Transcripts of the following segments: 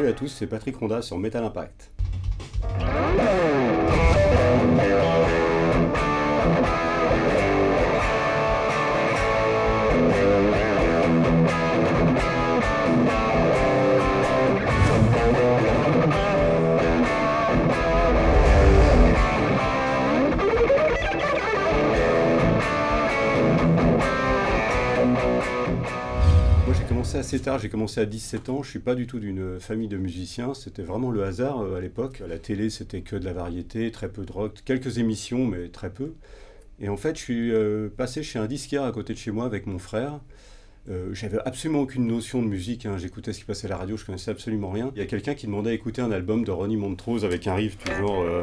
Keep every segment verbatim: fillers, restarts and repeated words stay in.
à tous, c'est Patrick Ronda sur Metal Impact. Moi j'ai commencé assez tard, j'ai commencé à dix-sept ans, je suis pas du tout d'une famille de musiciens, c'était vraiment le hasard euh, à l'époque. À la télé c'était que de la variété, très peu de rock, quelques émissions mais très peu. Et en fait je suis euh, passé chez un disquaire à côté de chez moi avec mon frère. Euh, j'avais absolument aucune notion de musique, hein. J'écoutais ce qui passait à la radio, je connaissais absolument rien. Il y a quelqu'un qui demandait à écouter un album de Ronnie Montrose avec un riff toujours... Euh...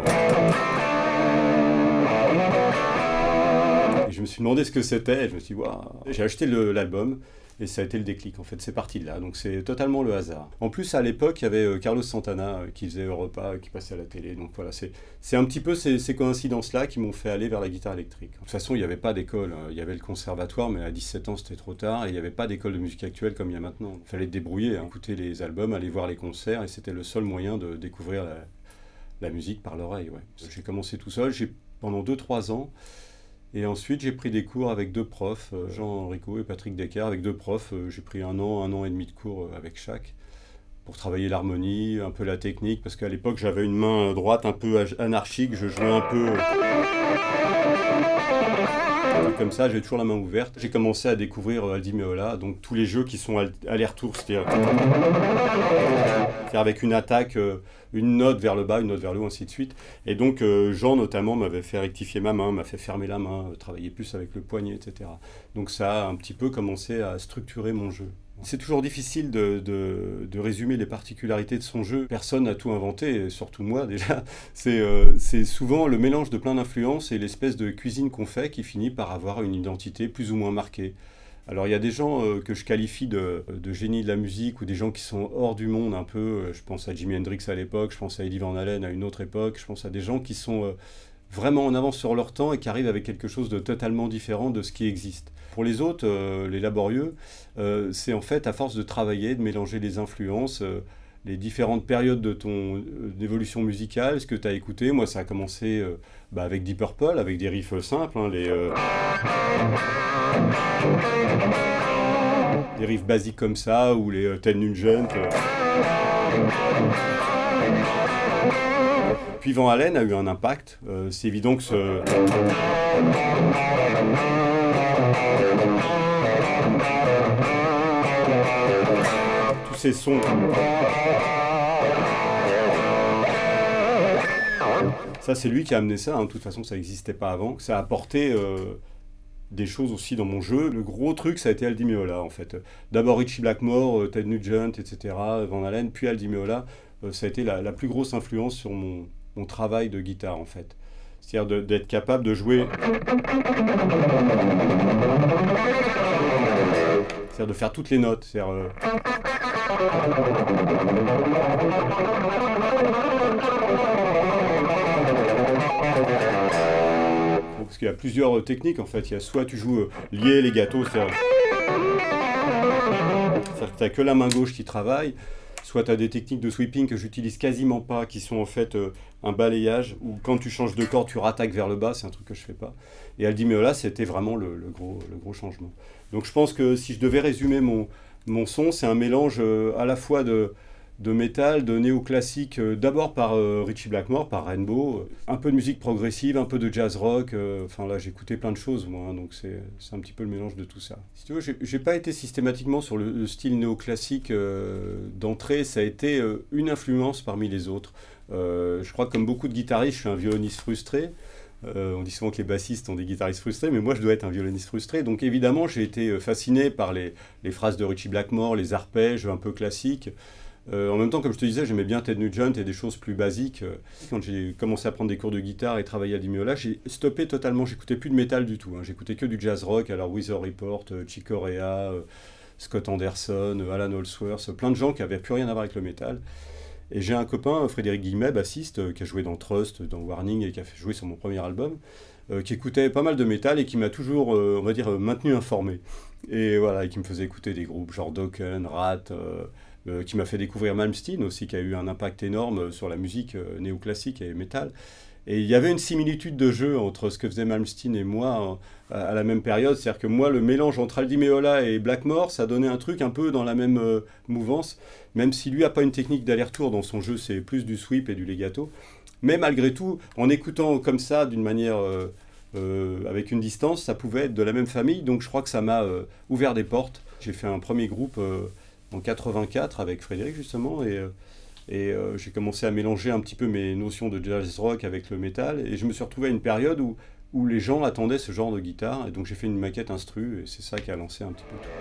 Et je me suis demandé ce que c'était, et je me suis dit, waouh. J'ai acheté l'album, et ça a été le déclic, en fait, c'est parti de là, donc c'est totalement le hasard. En plus, à l'époque, il y avait euh, Carlos Santana euh, qui faisait Europa, euh, qui passait à la télé, donc voilà, c'est un petit peu ces, ces coïncidences-là qui m'ont fait aller vers la guitare électrique. De toute façon, il n'y avait pas d'école, hein. Il y avait le conservatoire, mais à dix-sept ans, c'était trop tard, et il n'y avait pas d'école de musique actuelle comme il y a maintenant. Il fallait te débrouiller, hein, écouter les albums, aller voir les concerts, et c'était le seul moyen de découvrir la, la musique par l'oreille, ouais. J'ai commencé tout seul, j'ai pendant deux trois ans, et ensuite, j'ai pris des cours avec deux profs, Jean Rico et Patrick Descartes, avec deux profs. J'ai pris un an, un an et demi de cours avec chaque, pour travailler l'harmonie, un peu la technique, parce qu'à l'époque, j'avais une main droite un peu anarchique, je jouais un peu... Comme ça, j'ai toujours la main ouverte. J'ai commencé à découvrir Aldi Meola, donc tous les jeux qui sont aller-retour, c'est-à-dire avec une attaque, une note vers le bas, une note vers le haut, ainsi de suite. Et donc Jean notamment m'avait fait rectifier ma main, m'a fait fermer la main, travailler plus avec le poignet, et cetera. Donc ça a un petit peu commencé à structurer mon jeu. C'est toujours difficile de, de, de résumer les particularités de son jeu. Personne n'a tout inventé, surtout moi déjà. C'est euh, souvent le mélange de plein d'influences et l'espèce de cuisine qu'on fait qui finit par avoir une identité plus ou moins marquée. Alors il y a des gens euh, que je qualifie de, de génie de la musique ou des gens qui sont hors du monde un peu. Je pense à Jimi Hendrix à l'époque, je pense à Eddie Van Halen à une autre époque, je pense à des gens qui sont euh, vraiment en avance sur leur temps et qui arrivent avec quelque chose de totalement différent de ce qui existe. Pour les autres, euh, les laborieux, euh, c'est en fait à force de travailler, de mélanger les influences, euh, les différentes périodes de ton euh, évolution musicale, ce que tu as écouté. Moi, ça a commencé euh, bah, avec Deep Purple, avec des riffs simples, hein, les, euh... des riffs basiques comme ça, ou les euh, Ted Nugent. Euh... Puis Van Halen a eu un impact. Euh, c'est évident que ce... tous ces sons... Ça, c'est lui qui a amené ça. Hein. De toute façon, ça n'existait pas avant. Ça a apporté euh, des choses aussi dans mon jeu. Le gros truc, ça a été Aldi Meola, en fait. D'abord Ritchie Blackmore, euh, Ted Nugent, et cetera, Van Halen, puis Aldi Meola. Euh, ça a été la, la plus grosse influence sur mon, mon travail de guitare, en fait. C'est-à-dire d'être capable de jouer... C'est-à-dire de faire toutes les notes. C'est-à-dire... Euh... Parce qu'il y a plusieurs techniques, en fait. Il y a soit tu joues euh, lié, les gâteaux, c'est-à-dire que tu n'as que la main gauche qui travaille, soit tu as des techniques de sweeping que j'utilise quasiment pas, qui sont en fait euh, un balayage, où quand tu changes de corde, tu rattaques vers le bas, c'est un truc que je fais pas. Et Aldi Meola, c'était vraiment le, le, gros, le gros changement. Donc je pense que si je devais résumer mon, mon son, c'est un mélange euh, à la fois de, de métal, de néoclassique, euh, d'abord par euh, Ritchie Blackmore, par Rainbow, euh, un peu de musique progressive, un peu de jazz rock, enfin euh, là j'écoutais plein de choses moi, hein, donc c'est un petit peu le mélange de tout ça. Si tu veux, j'ai pas été systématiquement sur le, le style néoclassique euh, d'entrée, ça a été euh, une influence parmi les autres. Euh, je crois que comme beaucoup de guitaristes, je suis un violoniste frustré. Euh, on dit souvent que les bassistes ont des guitaristes frustrés, mais moi je dois être un violoniste frustré. Donc évidemment, j'ai été fasciné par les, les phrases de Ritchie Blackmore, les arpèges un peu classiques. Euh, en même temps, comme je te disais, j'aimais bien Ted Nugent et des choses plus basiques. Quand j'ai commencé à prendre des cours de guitare et travailler à Aldi Meola, j'ai stoppé totalement. J'écoutais plus de métal du tout. Hein. J'écoutais que du jazz rock. Alors Weather Report, Chick Corea, euh, Scott Anderson, Alan Holdsworth, plein de gens qui n'avaient plus rien à voir avec le métal. Et j'ai un copain, Frédéric Guillemet, bassiste, qui a joué dans Trust, dans Warning et qui a fait jouer sur mon premier album, euh, qui écoutait pas mal de métal et qui m'a toujours, euh, on va dire, maintenu informé. Et voilà, et qui me faisait écouter des groupes genre Dokken, Rat, euh, euh, qui m'a fait découvrir Malmsteen aussi, qui a eu un impact énorme sur la musique euh, néoclassique et métal. Et il y avait une similitude de jeu entre ce que faisait Malmsteen et moi à, à la même période. C'est-à-dire que moi, le mélange entre Al Di Meola et Blackmore, ça donnait un truc un peu dans la même euh, mouvance, même si lui n'a pas une technique d'aller-retour dans son jeu, c'est plus du sweep et du legato. Mais malgré tout, en écoutant comme ça, d'une manière euh, euh, avec une distance, ça pouvait être de la même famille. Donc je crois que ça m'a euh, ouvert des portes. J'ai fait un premier groupe euh, en quatre-vingt-quatre avec Frédéric justement, et... Euh, Et euh, j'ai commencé à mélanger un petit peu mes notions de jazz rock avec le métal. Et je me suis retrouvé à une période où, où les gens attendaient ce genre de guitare. Et donc j'ai fait une maquette instru et c'est ça qui a lancé un petit peu tout.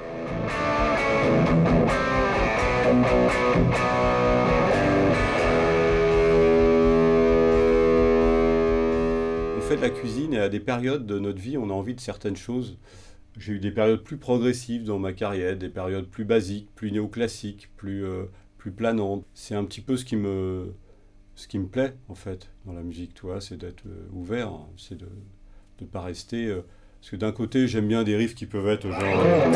On fait de la cuisine et à des périodes de notre vie, on a envie de certaines choses. J'ai eu des périodes plus progressives dans ma carrière, des périodes plus basiques, plus néoclassiques, plus... Euh, plus planante. C'est un petit peu ce qui me, ce qui me plaît, en fait, dans la musique, tu vois, c'est d'être euh, ouvert, hein, c'est de ne pas rester... Euh, parce que d'un côté, j'aime bien des riffs qui peuvent être genre... Euh,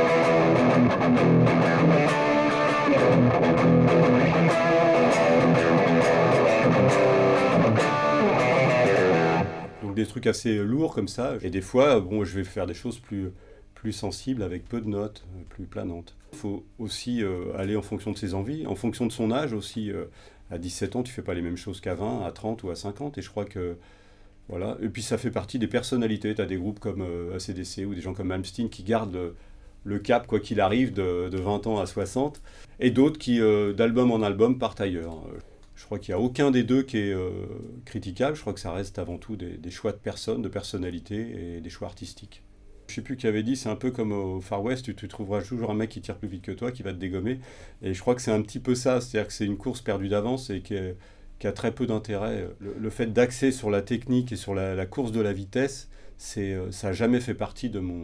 donc des trucs assez lourds comme ça. Et des fois, bon, je vais faire des choses plus... plus sensible, avec peu de notes, plus planantes. Il faut aussi euh, aller en fonction de ses envies, en fonction de son âge aussi. Euh, à dix-sept ans, tu ne fais pas les mêmes choses qu'à vingt, à trente ou à cinquante, et je crois que... Voilà. Et puis ça fait partie des personnalités. Tu as des groupes comme euh, A C D C ou des gens comme Malmsteen qui gardent le, le cap, quoi qu'il arrive, de, de vingt ans à soixante, et d'autres qui, euh, d'album en album, partent ailleurs. Je crois qu'il n'y a aucun des deux qui est euh, critiquable. Je crois que ça reste avant tout des, des choix de personnes, de personnalités et des choix artistiques. Je sais plus qui avait dit, c'est un peu comme au Far West, tu, tu trouveras toujours un mec qui tire plus vite que toi, qui va te dégommer. Et je crois que c'est un petit peu ça, c'est-à-dire que c'est une course perdue d'avance et qui, est, qui a très peu d'intérêt. Le, le fait d'axer sur la technique et sur la, la course de la vitesse, c'est, ça n'a jamais fait partie de mon,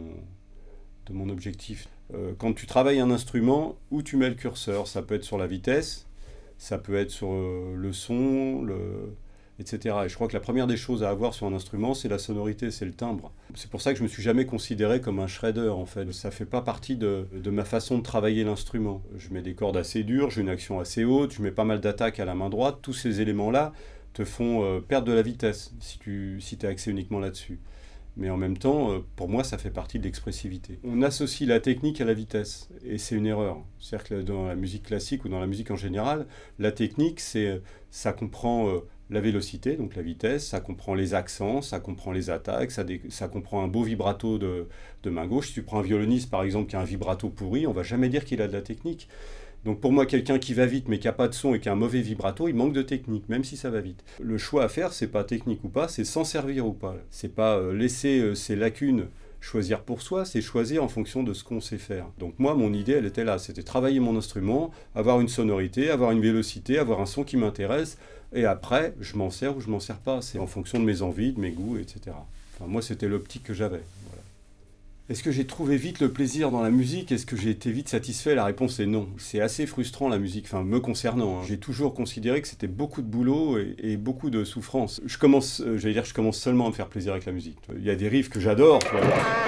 de mon objectif. Euh, quand tu travailles un instrument, où tu mets le curseur, ça peut être sur la vitesse, ça peut être sur euh, le son, le... et cetera. Et je crois que la première des choses à avoir sur un instrument, c'est la sonorité, c'est le timbre. C'est pour ça que je me suis jamais considéré comme un shredder, en fait. Ça fait pas partie de, de ma façon de travailler l'instrument. Je mets des cordes assez dures, j'ai une action assez haute, je mets pas mal d'attaques à la main droite. Tous ces éléments-là te font euh, perdre de la vitesse si tu si t'es axé uniquement là-dessus. Mais en même temps, euh, pour moi, ça fait partie de l'expressivité. On associe la technique à la vitesse, et c'est une erreur. C'est-à-dire que dans la musique classique ou dans la musique en général, la technique, c'est, ça comprend... Euh, la vélocité, donc la vitesse, ça comprend les accents, ça comprend les attaques, ça, dé... ça comprend un beau vibrato de, de main gauche. Si tu prends un violoniste, par exemple, qui a un vibrato pourri, on va jamais dire qu'il a de la technique. Donc pour moi, quelqu'un qui va vite, mais qui n'a pas de son et qui a un mauvais vibrato, il manque de technique, même si ça va vite. Le choix à faire, c'est pas technique ou pas, c'est s'en servir ou pas. C'est pas euh, laisser euh, ses lacunes choisir pour soi, c'est choisir en fonction de ce qu'on sait faire. Donc moi, mon idée, elle était là, c'était travailler mon instrument, avoir une sonorité, avoir une vélocité, avoir un son qui m'intéresse, et après, je m'en sers ou je m'en sers pas. C'est en fonction de mes envies, de mes goûts, et cetera. Enfin, moi, c'était l'optique que j'avais. Voilà. Est-ce que j'ai trouvé vite le plaisir dans la musique? Est-ce que j'ai été vite satisfait? La réponse est non. C'est assez frustrant, la musique, enfin, me concernant. Hein. J'ai toujours considéré que c'était beaucoup de boulot et, et beaucoup de souffrance. Je commence, euh, j'allais dire, je commence seulement à me faire plaisir avec la musique. Il y a des riffs que j'adore, tu vois.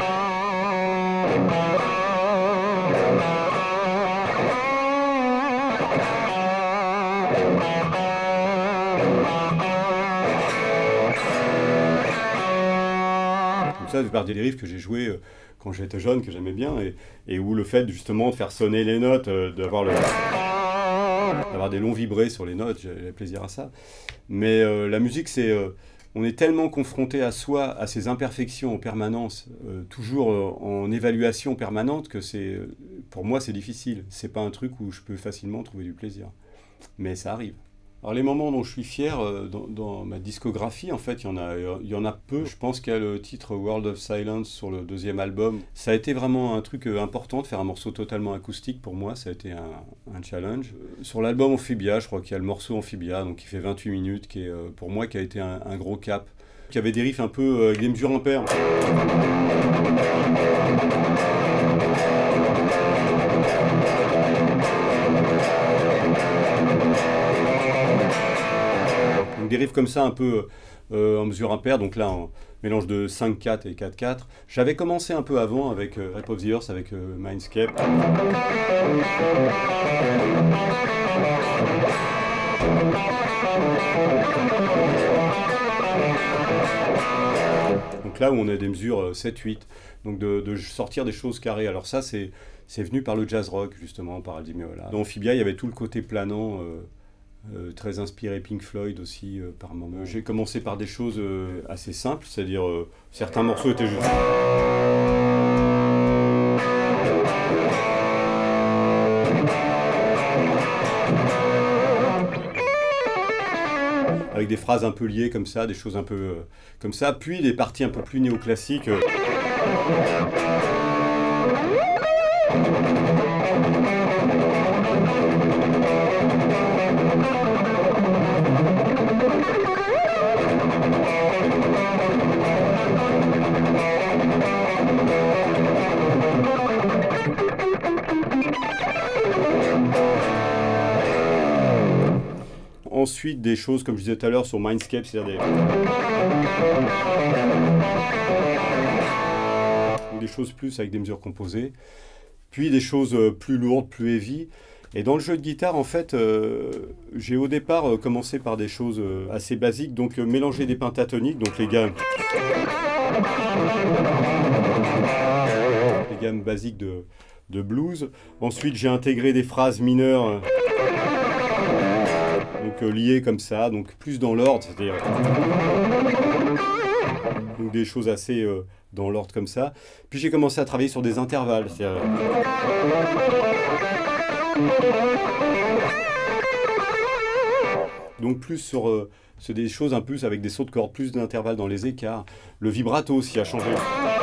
Ça, c'est partie des riffs que j'ai joués euh, quand j'étais jeune, que j'aimais bien, et, et où le fait justement de faire sonner les notes, euh, d'avoir le... d'avoir des longs vibrés sur les notes, j'ai plaisir à ça. Mais euh, la musique, c'est... Euh, on est tellement confronté à soi, à ses imperfections en permanence, euh, toujours euh, en évaluation permanente, que c'est... Pour moi, c'est difficile. C'est pas un truc où je peux facilement trouver du plaisir. Mais ça arrive. Alors les moments dont je suis fier euh, dans, dans ma discographie, en fait, il y en a, il y en a peu. Je pense qu'il y a le titre World of Silence sur le deuxième album. Ça a été vraiment un truc euh, important de faire un morceau totalement acoustique pour moi. Ça a été un, un challenge. Euh, sur l'album Amphibia, je crois qu'il y a le morceau Amphibia, donc qui fait vingt-huit minutes, qui est euh, pour moi qui a été un, un gros cap. Qui avait des riffs un peu euh, avec des mesures impaires. Des riffs comme ça, un peu, euh, en mesure impaire, donc là en mélange de cinq quatre et quatre quatre. J'avais commencé un peu avant avec euh, Rap of the Earth, avec euh, Mindscape. Donc là où on a des mesures sept huit, donc de, de sortir des choses carrées. Alors ça c'est c'est venu par le jazz rock justement, par Aldi Meola. Dans Amphibia il y avait tout le côté planant, euh, euh, très inspiré Pink Floyd aussi euh, par moment. J'ai commencé par des choses euh, assez simples, c'est-à-dire euh, certains morceaux étaient juste... avec des phrases un peu liées comme ça, des choses un peu euh, comme ça, puis des parties un peu plus néoclassiques. Euh. Ensuite, des choses, comme je disais tout à l'heure, sur Mindscape, c'est-à-dire des... des choses plus avec des mesures composées, puis des choses plus lourdes, plus heavy. Et dans le jeu de guitare, en fait, euh, j'ai au départ euh, commencé par des choses euh, assez basiques, donc euh, mélanger des pentatoniques, donc les gammes, les gammes basiques de, de blues. Ensuite, j'ai intégré des phrases mineures. Euh, donc euh, liées comme ça, donc plus dans l'ordre, c'est-à-dire donc des choses assez euh, dans l'ordre comme ça. Puis j'ai commencé à travailler sur des intervalles, c'est-à-dire donc plus sur euh, c'est des choses un peu avec des sauts de cordes, plus d'intervalles dans les écarts. Le vibrato aussi a changé.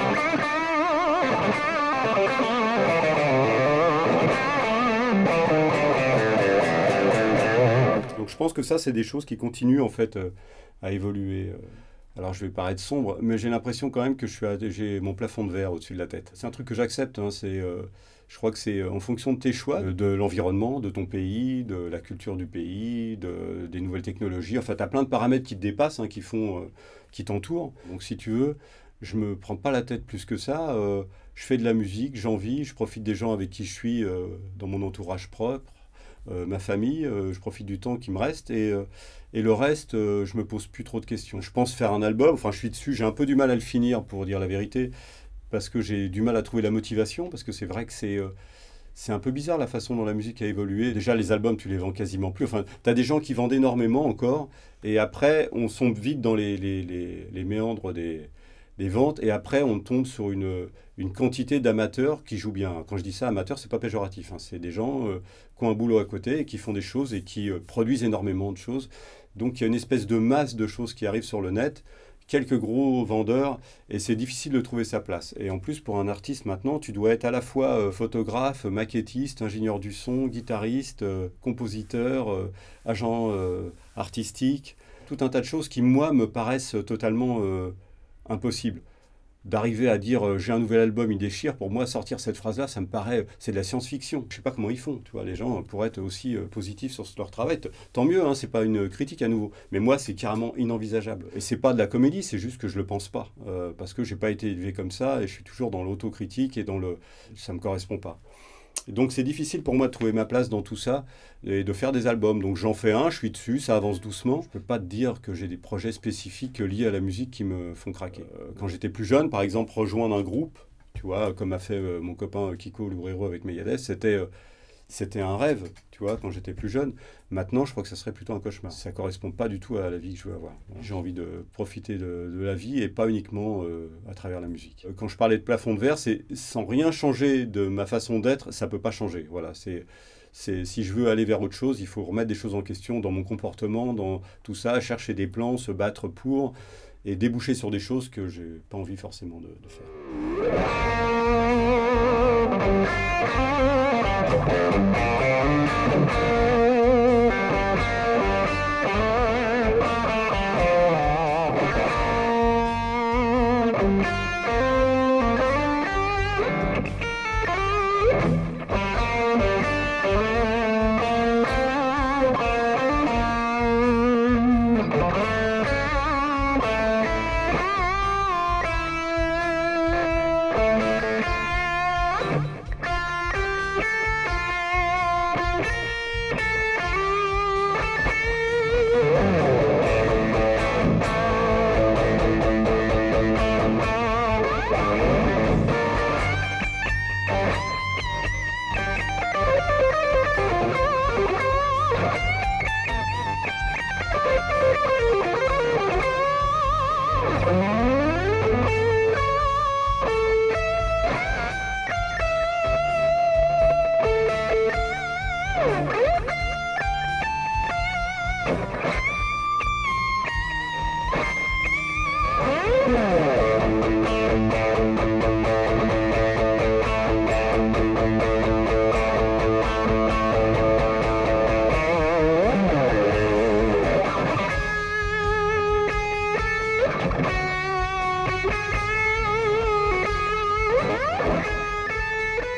Donc je pense que ça, c'est des choses qui continuent en fait euh, à évoluer. Alors je vais paraître sombre, mais j'ai l'impression quand même que je suis à, j'ai mon plafond de verre au-dessus de la tête. C'est un truc que j'accepte, hein, c'est, euh, je crois que c'est en fonction de tes choix, de, de l'environnement, de ton pays, de la culture du pays, de, des nouvelles technologies. Enfin, tu as plein de paramètres qui te dépassent, hein, qui, font, euh, qui t'entourent. Donc si tu veux, je me prends pas la tête plus que ça. Euh, je fais de la musique, j'en vis, je profite des gens avec qui je suis euh, dans mon entourage propre. Euh, ma famille, euh, je profite du temps qui me reste et, euh, et le reste, euh, je me pose plus trop de questions. Je pense faire un album, enfin je suis dessus, j'ai un peu du mal à le finir pour dire la vérité, parce que j'ai du mal à trouver la motivation, parce que c'est vrai que c'est euh, c'est un peu bizarre la façon dont la musique a évolué. Déjà les albums, tu les vends quasiment plus, enfin tu as des gens qui vendent énormément encore, et après on sombre vite dans les, les, les, les méandres des... des ventes, et après on tombe sur une, une quantité d'amateurs qui jouent bien. Quand je dis ça, amateurs, c'est pas péjoratif, hein. C'est des gens euh, qui ont un boulot à côté et qui font des choses et qui euh, produisent énormément de choses. Donc il y a une espèce de masse de choses qui arrivent sur le net, quelques gros vendeurs, et c'est difficile de trouver sa place. Et en plus, pour un artiste maintenant, tu dois être à la fois euh, photographe, maquettiste, ingénieur du son, guitariste, euh, compositeur, euh, agent euh, artistique, tout un tas de choses qui, moi, me paraissent totalement... Euh, impossible. D'arriver à dire euh, j'ai un nouvel album, il déchire, pour moi sortir cette phrase-là, ça me paraît, c'est de la science-fiction. Je sais pas comment ils font, tu vois, les gens pourraient être aussi euh, positifs sur leur travail. Tant mieux, hein, c'est pas une critique à nouveau. Mais moi, c'est carrément inenvisageable. Et c'est pas de la comédie, c'est juste que je le pense pas. Euh, parce que j'ai pas été élevé comme ça et je suis toujours dans l'autocritique et dans le... ça me correspond pas. Et donc c'est difficile pour moi de trouver ma place dans tout ça et de faire des albums. Donc j'en fais un, je suis dessus, ça avance doucement. Je peux pas te dire que j'ai des projets spécifiques liés à la musique qui me font craquer. Euh, quand j'étais plus jeune, par exemple, rejoindre un groupe, tu vois, comme a fait euh, mon copain Kiko Loureiro avec Megadeth, c'était... Euh, C'était un rêve, tu vois, quand j'étais plus jeune. Maintenant, je crois que ça serait plutôt un cauchemar. Ça ne correspond pas du tout à la vie que je veux avoir. J'ai envie de profiter de, de la vie et pas uniquement euh, à travers la musique. Quand je parlais de plafond de verre, c'est sans rien changer de ma façon d'être, ça ne peut pas changer. Voilà, c'est, c'est, si je veux aller vers autre chose, il faut remettre des choses en question dans mon comportement, dans tout ça, chercher des plans, se battre pour, et déboucher sur des choses que je n'ai pas envie forcément de, de faire.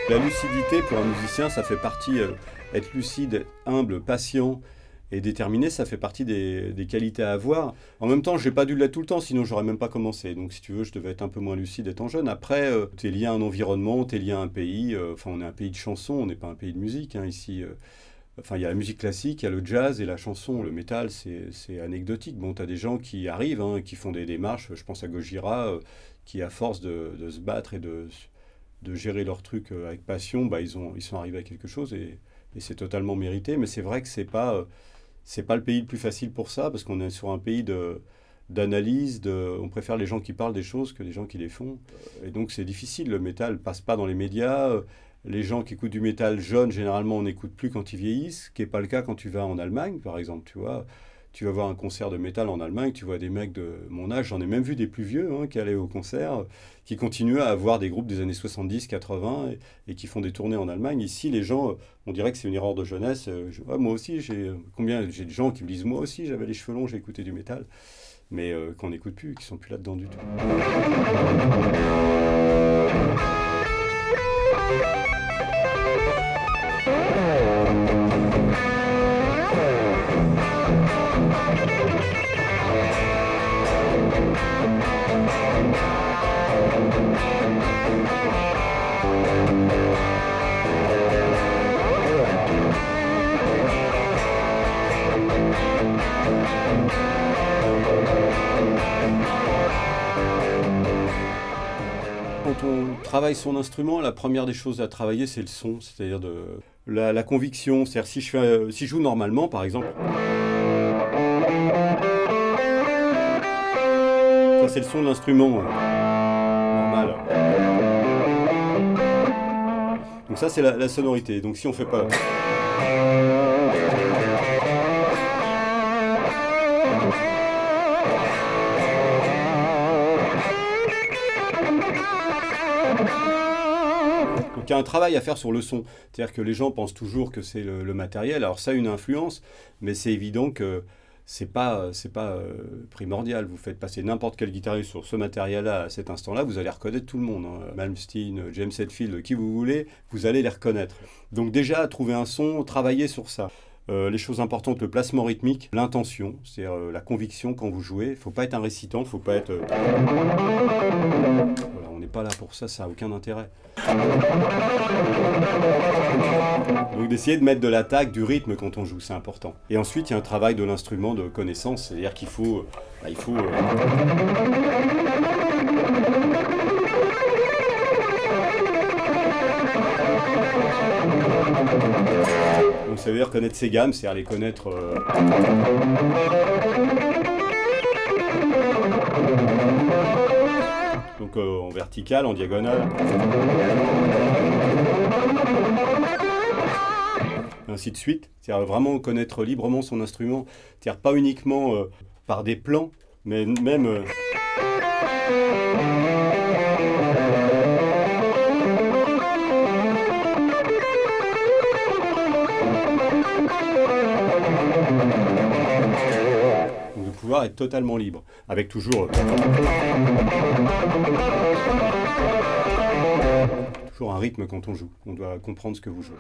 La lucidité, pour un musicien, ça fait partie, euh, être lucide, humble, patient et déterminé, ça fait partie des, des qualités à avoir. En même temps, j'ai pas dû l'être tout le temps, sinon j'aurais même pas commencé. Donc si tu veux, je devais être un peu moins lucide étant jeune. Après, euh, t'es lié à un environnement, t'es lié à un pays. euh, Enfin, on est un pays de chansons, on n'est pas un pays de musique, hein, ici. euh. Enfin, il y a la musique classique, il y a le jazz et la chanson. Le métal, c'est c'est anecdotique. Bon, t'as des gens qui arrivent, hein, qui font des démarches. Je pense à Gojira, euh, qui à force de, de se battre et de de gérer leur truc euh, avec passion, bah, ils, ont, ils sont arrivés à quelque chose et, et c'est totalement mérité. Mais c'est vrai que c'est pas, euh, c'est pas le pays le plus facile pour ça, parce qu'on est sur un pays de, d'analyse, de, on préfère les gens qui parlent des choses que les gens qui les font. Et donc c'est difficile, le métal passe pas dans les médias. euh, Les gens qui écoutent du métal jeune, généralement, on n'écoute plus quand ils vieillissent, ce qui n'est pas le cas quand tu vas en Allemagne, par exemple, tu vois. Tu vas voir un concert de métal en Allemagne, tu vois des mecs de mon âge, j'en ai même vu des plus vieux hein, qui allaient au concert, qui continuent à avoir des groupes des années soixante-dix, quatre-vingts et, et qui font des tournées en Allemagne. Ici, les gens, on dirait que c'est une erreur de jeunesse. Euh, je- ouais, moi aussi, j'ai combien j'ai des gens qui me disent moi aussi, j'avais les cheveux longs, j'ai écouté du métal, mais euh, qu'on n'écoute plus, qui sont plus là-dedans du tout. Quand on travaille son instrument, la première des choses à travailler, c'est le son, c'est-à-dire de la, la conviction. C'est-à-dire si je fais, euh, si je joue normalement, par exemple, ça c'est le son de l'instrument euh, normal. Donc ça c'est la, la sonorité. Donc si on fait pas Donc il y a un travail à faire sur le son. C'est-à-dire que les gens pensent toujours que c'est le, le matériel. Alors ça a une influence, mais c'est évident que c'est pas, c'est pas euh, primordial. Vous faites passer n'importe quel guitariste sur ce matériel-là à cet instant-là, vous allez reconnaître tout le monde. Hein. Malmsteen, James Hetfield, qui vous voulez, vous allez les reconnaître. Donc déjà, trouver un son, travailler sur ça. Euh, les choses importantes, le placement rythmique, l'intention, c'est-à-dire euh, la conviction quand vous jouez. Il ne faut pas être un récitant, il ne faut pas être... euh, Voilà, on n'est pas là pour ça, ça n'a aucun intérêt. Donc d'essayer de mettre de l'attaque, du rythme quand on joue, c'est important. Et ensuite, il y a un travail de l'instrument de connaissance, c'est-à-dire qu'il faut... Bah, il faut euh, Donc ça veut dire connaître ses gammes, c'est-à-dire les connaître... euh, Donc euh, en vertical, en diagonale. Ainsi de suite. C'est-à-dire vraiment connaître librement son instrument. C'est-à-dire pas uniquement euh, par des plans, mais même... euh, Donc de pouvoir être totalement libre, avec toujours, euh, toujours un rythme quand on joue. On doit comprendre ce que vous jouez.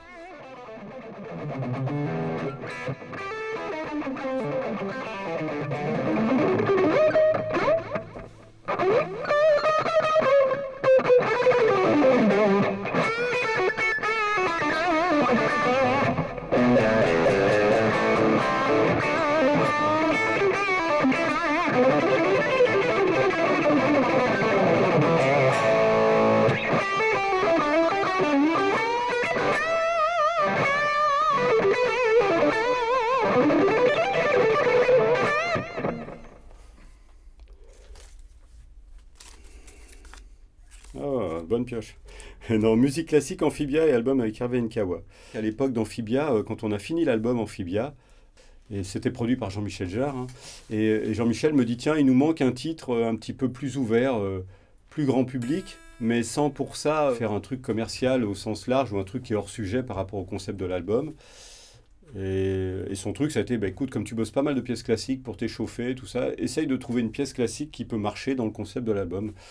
Ah, bonne pioche. Non, musique classique, Amphibia et album avec Hervé Nkawa. À l'époque d'Amphibia, euh, quand on a fini l'album Amphibia, et c'était produit par Jean-Michel Jarre, hein, et, et Jean-Michel me dit, tiens, il nous manque un titre euh, un petit peu plus ouvert, euh, plus grand public, mais sans pour ça faire un truc commercial au sens large ou un truc qui est hors sujet par rapport au concept de l'album. Et, et son truc, ça a été, bah, écoute, comme tu bosses pas mal de pièces classiques pour t'échauffer, tout ça, essaye de trouver une pièce classique qui peut marcher dans le concept de l'album.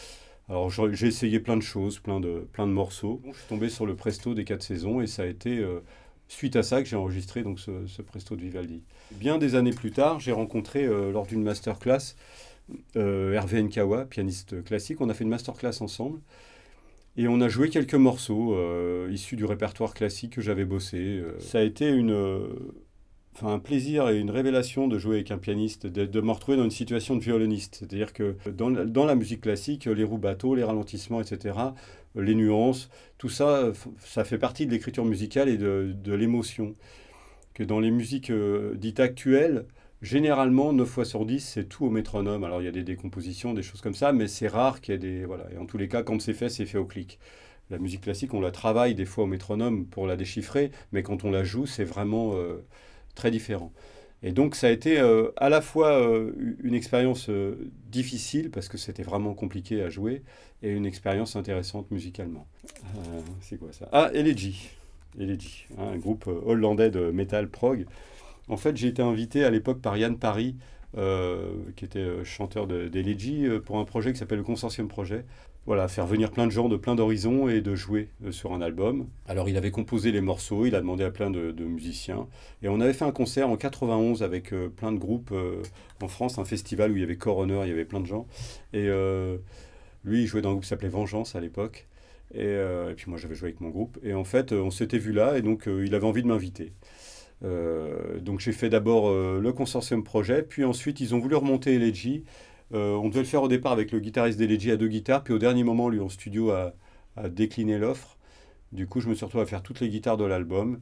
Alors j'ai essayé plein de choses, plein de, plein de morceaux. Je suis tombé sur le Presto des quatre saisons et ça a été euh, suite à ça que j'ai enregistré donc, ce, ce Presto de Vivaldi. Bien des années plus tard, j'ai rencontré euh, lors d'une masterclass euh, Hervé Nkawa, pianiste classique. On a fait une masterclass ensemble et on a joué quelques morceaux euh, issus du répertoire classique que j'avais bossé. Euh, ça a été une... Euh, Enfin, un plaisir et une révélation de jouer avec un pianiste, de, de me retrouver dans une situation de violoniste. C'est-à-dire que dans, dans la musique classique, les rubatos, les ralentissements, et cetera, les nuances, tout ça, ça fait partie de l'écriture musicale et de, de l'émotion. Que dans les musiques euh, dites actuelles, généralement, neuf fois sur dix, c'est tout au métronome. Alors, il y a des décompositions, des choses comme ça, mais c'est rare qu'il y ait des... Voilà. Et en tous les cas, quand c'est fait, c'est fait au clic. La musique classique, on la travaille des fois au métronome pour la déchiffrer, mais quand on la joue, c'est vraiment... Euh, très différent. Et donc ça a été euh, à la fois euh, une expérience euh, difficile, parce que c'était vraiment compliqué à jouer, et une expérience intéressante musicalement. Euh, c'est quoi ça? Ah, Elegy. Elegy, hein, un groupe euh, hollandais de metal prog. En fait, j'ai été invité à l'époque par Yann Parry, euh, qui était euh, chanteur d'Elegy, euh, pour un projet qui s'appelle le Consortium Projet. Voilà, faire venir plein de gens de plein d'horizons et de jouer euh, sur un album. Alors, il avait composé les morceaux, il a demandé à plein de, de musiciens. Et on avait fait un concert en quatre-vingt-onze avec euh, plein de groupes euh, en France, un festival où il y avait Coroner, il y avait plein de gens. Et euh, lui, il jouait dans un groupe qui s'appelait Vengeance à l'époque. Et, euh, et puis moi, j'avais joué avec mon groupe. Et en fait, on s'était vu là, et donc euh, il avait envie de m'inviter. Euh, donc j'ai fait d'abord euh, le Consortium Projet, puis ensuite ils ont voulu remonter Elegy. Euh, on devait le faire au départ avec le guitariste d'Elegy à deux guitares, puis au dernier moment, lui en studio a, a décliné l'offre. Du coup, je me suis retrouvé à faire toutes les guitares de l'album.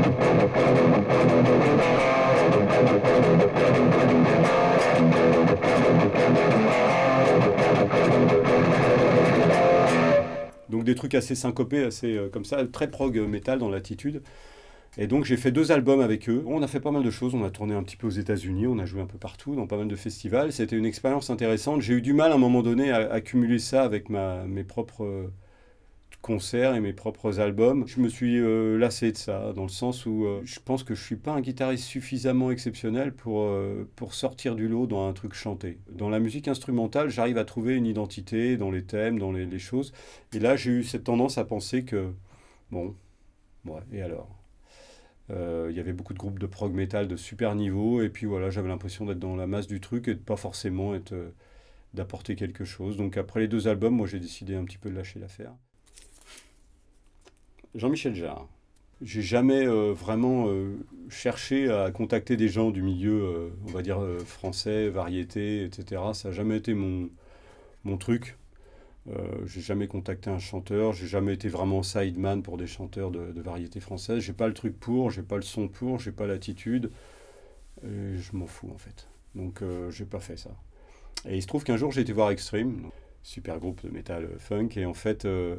Donc des trucs assez syncopés, assez euh, comme ça, très prog métal dans l'attitude. Et donc j'ai fait deux albums avec eux. On a fait pas mal de choses, on a tourné un petit peu aux États-Unis, on a joué un peu partout, dans pas mal de festivals. C'était une expérience intéressante. J'ai eu du mal à un moment donné à, à cumuler ça avec ma, mes propres euh, concerts et mes propres albums. Je me suis euh, lassé de ça, dans le sens où euh, je pense que je suis pas un guitariste suffisamment exceptionnel pour, euh, pour sortir du lot dans un truc chanté. Dans la musique instrumentale, j'arrive à trouver une identité dans les thèmes, dans les, les choses. Et là, j'ai eu cette tendance à penser que, bon, ouais, et alors? Euh, il y avait beaucoup de groupes de prog metal de super niveau, et puis voilà, j'avais l'impression d'être dans la masse du truc et de pas forcément être, euh, d'apporter quelque chose. Donc après les deux albums, moi j'ai décidé un petit peu de lâcher l'affaire. Jean-Michel Jarre. J'ai jamais euh, vraiment euh, cherché à contacter des gens du milieu, euh, on va dire euh, français, variété, et cetera. Ça n'a jamais été mon, mon truc. Euh, j'ai jamais contacté un chanteur, j'ai jamais été vraiment sideman pour des chanteurs de, de variété française. J'ai pas le truc pour, j'ai pas le son pour, j'ai pas l'attitude. Et je m'en fous en fait. Donc euh, j'ai pas fait ça. Et il se trouve qu'un jour j'ai été voir Extreme, super groupe de metal funk, et en fait, euh,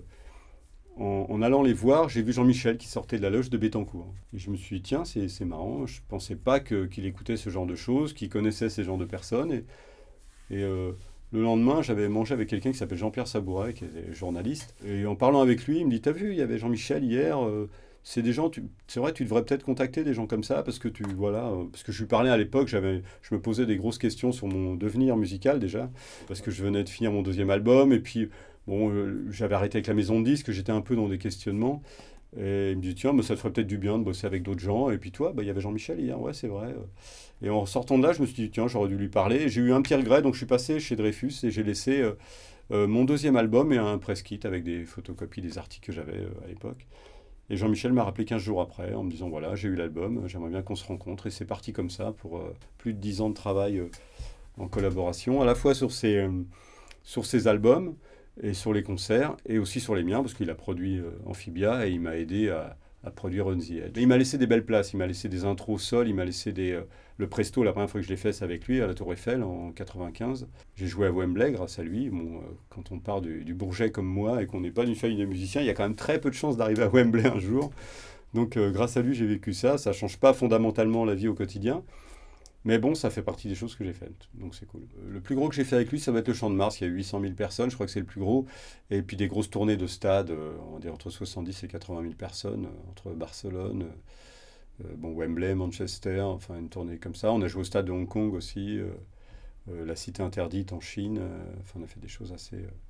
en, en allant les voir, j'ai vu Jean-Michel qui sortait de la loge de Bettencourt. Et je me suis dit, tiens, c'est c'est marrant, je pensais pas que, qu'il écoutait ce genre de choses, qu'il connaissait ces genres de personnes. Et, et euh, le lendemain, j'avais mangé avec quelqu'un qui s'appelle Jean-Pierre Sabouret, qui est journaliste. Et en parlant avec lui, il me dit, t'as vu, il y avait Jean-Michel hier, euh, c'est des gens, tu- c'est vrai, tu devrais peut-être contacter des gens comme ça, parce que tu, voilà, euh, parce que je lui parlais à l'époque, j'avais, je me posais des grosses questions sur mon devenir musical déjà, parce que je venais de finir mon deuxième album, et puis, bon, euh, j'avais arrêté avec la maison de disques, j'étais un peu dans des questionnements. Et il me dit, tiens, mais ça te ferait peut-être du bien de bosser avec d'autres gens. Et puis toi, bah, il y avait Jean-Michel hier, ouais, c'est vrai. Et en sortant de là, je me suis dit, tiens, j'aurais dû lui parler. Et j'ai eu un petit regret, donc je suis passé chez Dreyfus et j'ai laissé euh, euh, mon deuxième album et un press kit avec des photocopies des articles que j'avais euh, à l'époque. Et Jean-Michel m'a rappelé quinze jours après en me disant, voilà, j'ai eu l'album, j'aimerais bien qu'on se rencontre. Et c'est parti comme ça pour euh, plus de dix ans de travail euh, en collaboration, à la fois sur ces, euh, sur ces albums et sur les concerts, et aussi sur les miens, parce qu'il a produit euh, Amphibia et il m'a aidé à, à produire On the Edge. Et il m'a laissé des belles places, il m'a laissé des intros sol, il m'a laissé des, euh, le Presto, la première fois que je l'ai fait, c'est avec lui, à la Tour Eiffel, en quatre-vingt-quinze. J'ai joué à Wembley grâce à lui. Bon, euh, quand on part du, du Bourget comme moi, et qu'on n'est pas d'une famille de musiciens, il y a quand même très peu de chances d'arriver à Wembley un jour. Donc euh, grâce à lui, j'ai vécu ça, ça ne change pas fondamentalement la vie au quotidien. Mais bon, ça fait partie des choses que j'ai faites, donc c'est cool. Le plus gros que j'ai fait avec lui, ça va être le Champ de Mars, il y a huit cent mille personnes, je crois que c'est le plus gros. Et puis des grosses tournées de stades, euh, on va dire entre soixante-dix et quatre-vingt mille personnes, euh, entre Barcelone, euh, bon, Wembley, Manchester, enfin une tournée comme ça. On a joué au stade de Hong Kong aussi, euh, euh, la Cité Interdite en Chine, euh, enfin on a fait des choses assez, euh,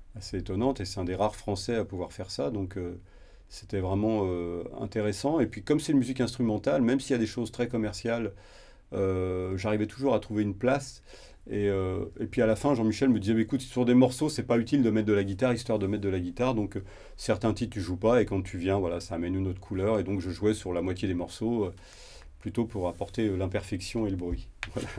assez étonnante, et c'est un des rares Français à pouvoir faire ça, donc euh, c'était vraiment euh, intéressant. Et puis comme c'est une musique instrumentale, même s'il y a des choses très commerciales, euh, j'arrivais toujours à trouver une place. Et, euh, et puis à la fin, Jean-Michel me disait, bah, écoute, sur des morceaux, c'est pas utile de mettre de la guitare, histoire de mettre de la guitare. Donc euh, certains titres, tu joues pas, et quand tu viens, voilà, ça amène une autre couleur. Et donc je jouais sur la moitié des morceaux, euh, plutôt pour apporter euh, l'imperfection et le bruit. Voilà.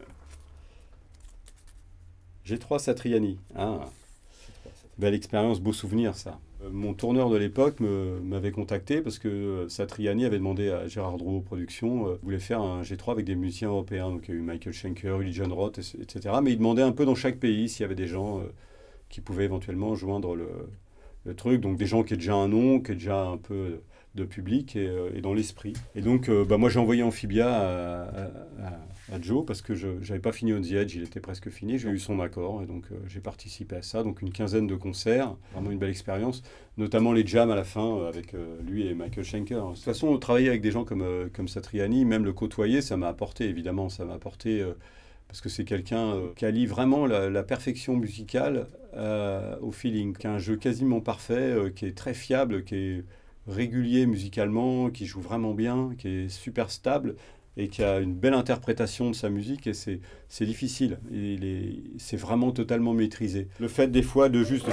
G trois Satriani. Ah, belle expérience, beau souvenir ça. Euh, Mon tourneur de l'époque me- m'avait contacté parce que euh, Satriani avait demandé à Gérard Drouot Productions, euh, voulait faire un G trois avec des musiciens européens. Donc il y a eu Michael Schenker, Uli John Roth, et cetera. Mais il demandait un peu dans chaque pays s'il y avait des gens euh, qui pouvaient éventuellement joindre le, le truc. Donc des gens qui aient déjà un nom, qui aient déjà un peu de public et, euh, et dans l'esprit. Et donc euh, bah, moi j'ai envoyé Amphibia à, à- à- à Joe parce que je n'avais pas fini On the Edge, il était presque fini, j'ai eu son accord et donc euh, j'ai participé à ça. Donc une quinzaine de concerts, vraiment une belle expérience, notamment les jams à la fin euh, avec euh, lui et Michael Schenker. De toute façon, travailler avec des gens comme, euh, comme Satriani, même le côtoyer, ça m'a apporté évidemment, ça m'a apporté... euh, parce que c'est quelqu'un euh, qui allie vraiment la, la perfection musicale euh, au feeling, qui a un jeu quasiment parfait, euh, qui est très fiable, qui est régulier musicalement, qui joue vraiment bien, qui est super stable et qui a une belle interprétation de sa musique, et c'est c'est difficile. Il est, c'est vraiment totalement maîtrisé. Le fait des fois de juste...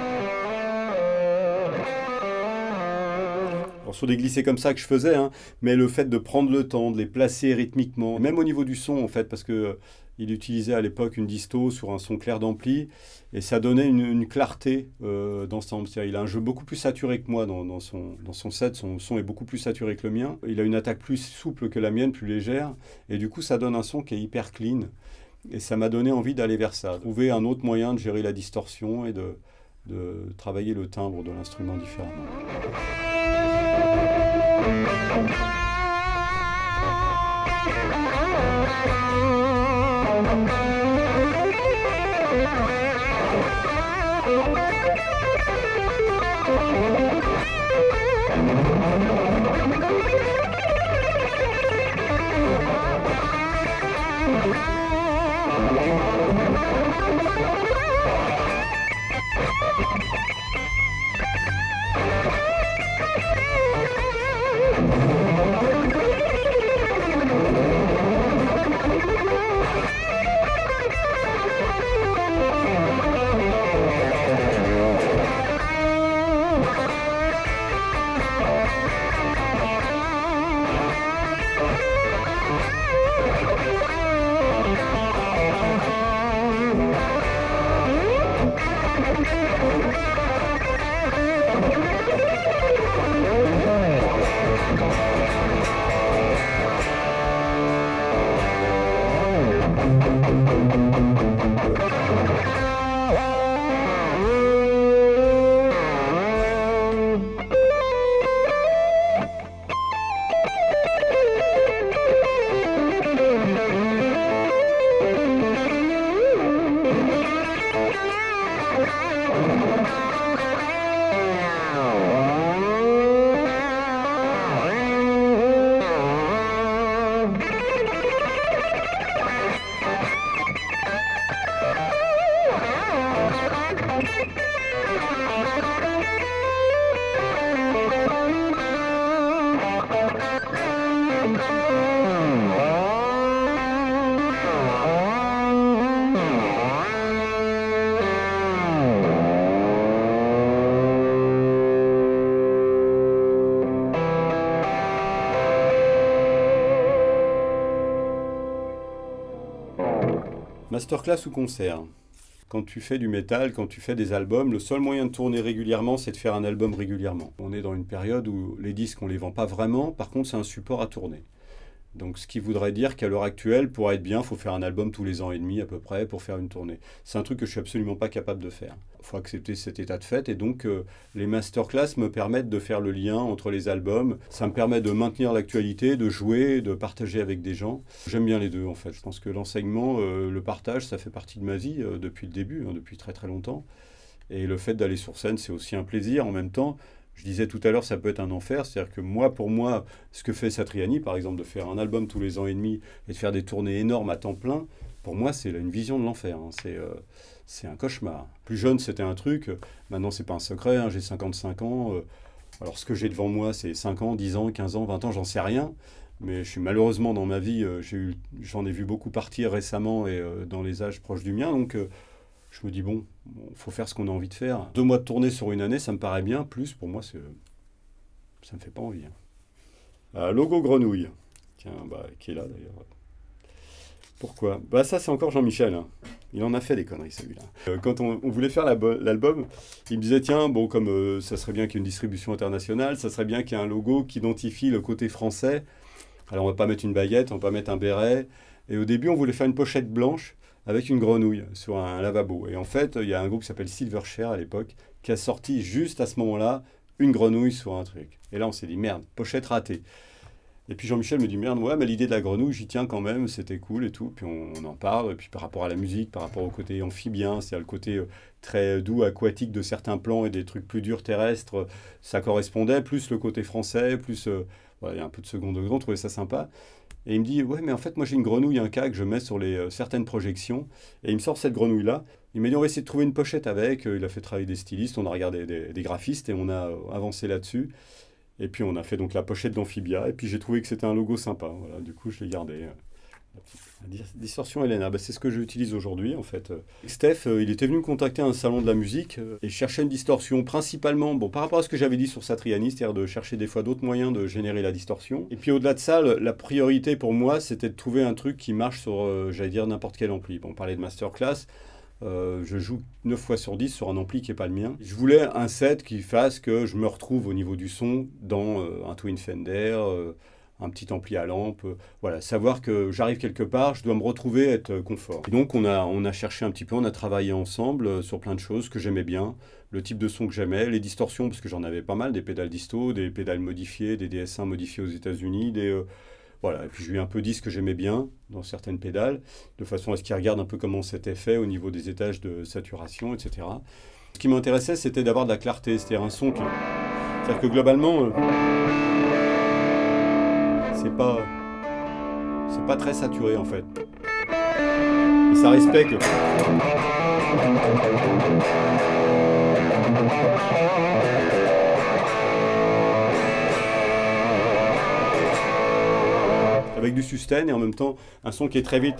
Alors, sur des glissés comme ça que je faisais, hein, mais le fait de prendre le temps, de les placer rythmiquement, même au niveau du son en fait, parce que euh, il utilisait à l'époque une disto sur un son clair d'ampli, et ça donnait une, une clarté euh, d'ensemble. C'est-à-dire, il a un jeu beaucoup plus saturé que moi dans, dans son, dans son set, son son est beaucoup plus saturé que le mien. Il a une attaque plus souple que la mienne, plus légère, et du coup ça donne un son qui est hyper clean, et ça m'a donné envie d'aller vers ça, trouver un autre moyen de gérer la distorsion et de, de travailler le timbre de l'instrument différemment. Masterclass ou concert? Quand tu fais du métal, quand tu fais des albums, le seul moyen de tourner régulièrement, c'est de faire un album régulièrement. On est dans une période où les disques, on les vend pas vraiment, par contre, c'est un support à tourner. Donc, ce qui voudrait dire qu'à l'heure actuelle, pour être bien, il faut faire un album tous les ans et demi à peu près pour faire une tournée. C'est un truc que je suis absolument pas capable de faire. Il faut accepter cet état de fait, et donc euh, les masterclass me permettent de faire le lien entre les albums. Ça me permet de maintenir l'actualité, de jouer, de partager avec des gens. J'aime bien les deux en fait. Je pense que l'enseignement, euh, le partage, ça fait partie de ma vie euh, depuis le début, hein, depuis très très longtemps. Et le fait d'aller sur scène, c'est aussi un plaisir en même temps. Je disais tout à l'heure, ça peut être un enfer. C'est-à-dire que moi, pour moi, ce que fait Satriani, par exemple, de faire un album tous les ans et demi et de faire des tournées énormes à temps plein, pour moi, c'est une vision de l'enfer. Hein. C'est euh, c'est un cauchemar. Plus jeune, c'était un truc. Maintenant, c'est pas un secret. Hein. J'ai cinquante-cinq ans. Euh, alors, ce que j'ai devant moi, c'est cinq ans, dix ans, quinze ans, vingt ans, j'en sais rien. Mais je suis malheureusement dans ma vie, euh, j'ai eu, j'en ai vu beaucoup partir récemment et euh, dans les âges proches du mien. Donc, euh, je me dis, bon, il faut faire ce qu'on a envie de faire. Deux mois de tournée sur une année, ça me paraît bien. Plus, pour moi, c'est, ça me fait pas envie. Hein. Euh, logo grenouille. Tiens, bah, qui est là d'ailleurs. Pourquoi? Bah ça c'est encore Jean-Michel, hein. Il en a fait des conneries celui-là. Euh, quand on, on voulait faire l'album, il me disait tiens, bon comme euh, ça serait bien qu'il y ait une distribution internationale, ça serait bien qu'il y ait un logo qui identifie le côté français. Alors on va pas mettre une baguette, on va pas mettre un béret. Et au début on voulait faire une pochette blanche avec une grenouille sur un lavabo. Et en fait il y a un groupe qui s'appelle Silverchair à l'époque qui a sorti juste à ce moment-là une grenouille sur un truc. Et là on s'est dit merde, pochette ratée. Et puis Jean-Michel me dit merde, ouais, mais l'idée de la grenouille, j'y tiens quand même, c'était cool et tout. Puis on, on en parle, et puis par rapport à la musique, par rapport au côté amphibien, c'est-à-dire le côté euh, très doux, aquatique de certains plans et des trucs plus durs terrestres, euh, ça correspondait, plus le côté français, plus euh, voilà, il y a un peu de second degré, on trouvait ça sympa. Et il me dit ouais, mais en fait, moi j'ai une grenouille, un cas que je mets sur les, euh, certaines projections, et il me sort cette grenouille-là. Il m'a dit on va essayer de trouver une pochette avec, il a fait travailler des stylistes, on a regardé des, des graphistes et on a euh, avancé là-dessus. Et puis on a fait donc la pochette d'Amphibia, et puis j'ai trouvé que c'était un logo sympa, voilà, du coup je l'ai gardé. La distorsion Helena, bah, c'est ce que j'utilise aujourd'hui en fait. Steph, euh, il était venu me contacter à un salon de la musique, euh, et cherchait une distorsion principalement, bon par rapport à ce que j'avais dit sur Satriani, c'est-à-dire de chercher des fois d'autres moyens de générer la distorsion. Et puis au-delà de ça, le, la priorité pour moi, c'était de trouver un truc qui marche sur, euh, j'allais dire, n'importe quel ampli. Bon, on parlait de masterclass. Euh, je joue neuf fois sur dix sur un ampli qui n'est pas le mien. Je voulais un set qui fasse que je me retrouve au niveau du son dans euh, un Twin Fender, euh, un petit ampli à lampe. Euh, voilà, savoir que j'arrive quelque part, je dois me retrouver, être confort. Et donc on a, on a cherché un petit peu, on a travaillé ensemble euh, sur plein de choses que j'aimais bien, le type de son que j'aimais, les distorsions, parce que j'en avais pas mal, des pédales disto, des pédales modifiées, des D S un modifiés aux États-Unis, des... Euh, Voilà, et puis je lui ai un peu dit ce que j'aimais bien dans certaines pédales, de façon à ce qu'il regarde un peu comment c'était fait au niveau des étages de saturation, et cetera. Ce qui m'intéressait, c'était d'avoir de la clarté, c'est-à-dire un son qui... C'est-à-dire que globalement, euh, c'est pas... c'est pas très saturé en fait. Et ça respecte... avec du sustain et en même temps un son qui est très vite